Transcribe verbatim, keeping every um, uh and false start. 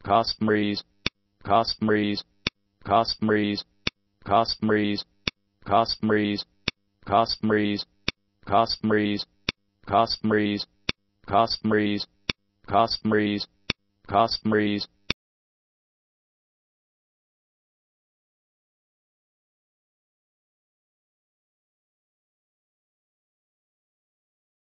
Costumries, costumries, costumries, costumries, costumries, costumries, costumries, costumries, costumries, costumries, costumries,